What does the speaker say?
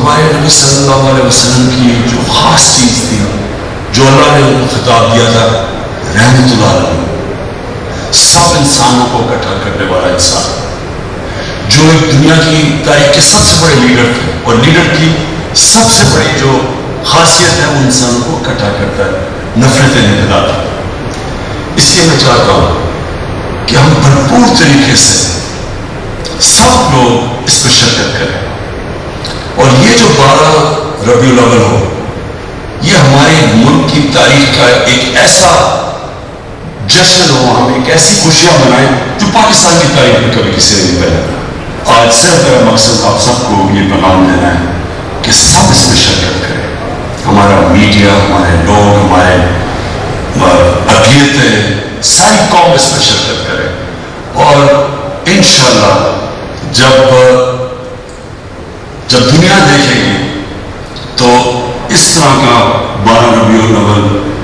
ہمارے نبی صلی اللہ علیہ وسلم کی جو خاص چیز تھی، جو اللہ نے ان کو خطاب دیا تھا، رحمت اللہ علیہ، سب انسانوں کو اکٹھا کرنے والا انسان، جو ایک دنیا کی تاریخ کے سب سے بڑے لیڈر تھے، اور لیڈر کی سب سے بڑی جو خاصیت ہے وہ انسانوں کو اکٹھا کرتا ہے، نفرتیں نہیں پھیلاتا۔ اس لیے میں چاہتا ہوں کہ ہم بھرپور طریقے سے سب لوگ اس میں شرکت کریں، اور یہ جو 12 ربیع الاول ہو، یہ ہمارے ملک کی تاریخ کا ایک ایسا جشن ہو، ہم ایک ایسی خوشیاں منائیں جو پاکستان کی تاریخ میں کبھی کسی نے نہیں پہنا۔ آج صرف میرا مقصد آپ سب کو یہ پیغام دینا ہے کہ سب اس میں شرکت کریں، ہمارا میڈیا، ہمارے لوگ، ہمارے اقلیتیں، ساری قوم اس میں شرکت کرے، اور انشاءاللہ جب دنیا دیکھے گی تو اس طرح کا 12 ربیع الاول